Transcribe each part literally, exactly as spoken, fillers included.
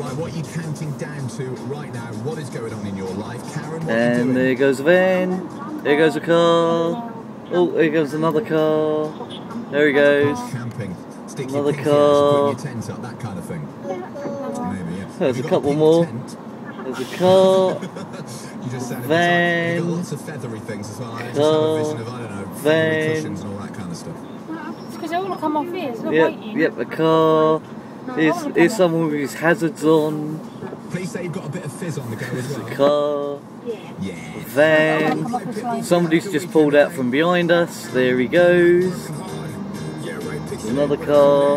Right, what are you counting down to right now? What is going on in your life? Karen, what And are you doing? there goes a van. There goes a car. Oh, there goes another car. There he goes. Camping. Stick Another your pinky out to car. put your tent up, that kind of thing. Maybe, yeah. There's Have a you got couple pink more. tent? There's a car. You just sounded Van. You've got lots of feathery things as well. I just have Car. a vision of, I don't know, Van. feathery cushions and all that kind of stuff. It's because they want to come off here, it's not Yep, waiting. yep, a car. Here's, here's someone with his hazards on. Please say you've got a bit of fizz on the go as well. A car. Yeah. Van. Somebody's just pulled out from behind us. There he goes. Another car.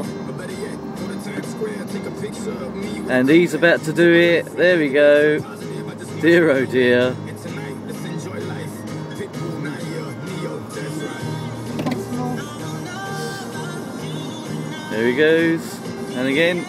And he's about to do it. There we go. Dear oh dear. There he goes. And again.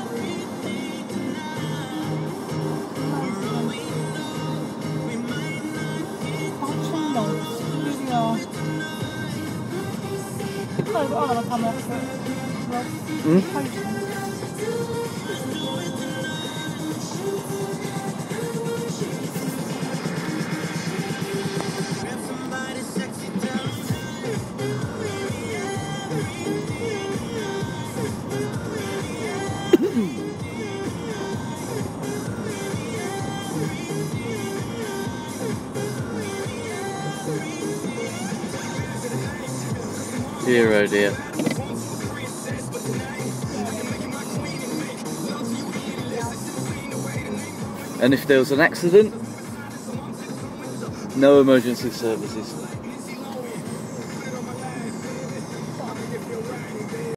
Hmm? Dear oh dear. And if there was an accident, no emergency services.